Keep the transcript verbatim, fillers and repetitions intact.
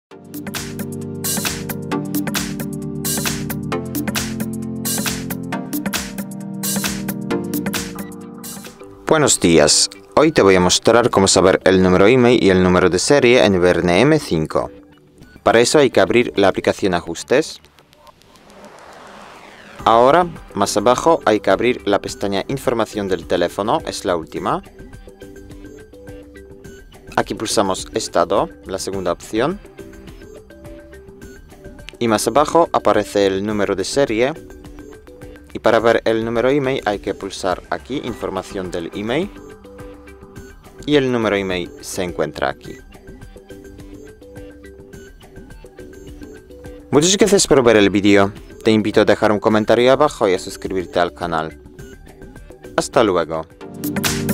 Buenos días, hoy te voy a mostrar cómo saber el número email y el número de serie en Verne M cinco. Para eso hay que abrir la aplicación Ajustes. Ahora, más abajo, hay que abrir la pestaña Información del teléfono, es la última. Aquí pulsamos Estado, la segunda opción. Y más abajo aparece el número de serie. Y para ver el número email hay que pulsar aquí, Información del email. Y el número email se encuentra aquí. Muchas gracias por ver el vídeo. Te invito a dejar un comentario abajo y a suscribirte al canal. Hasta luego.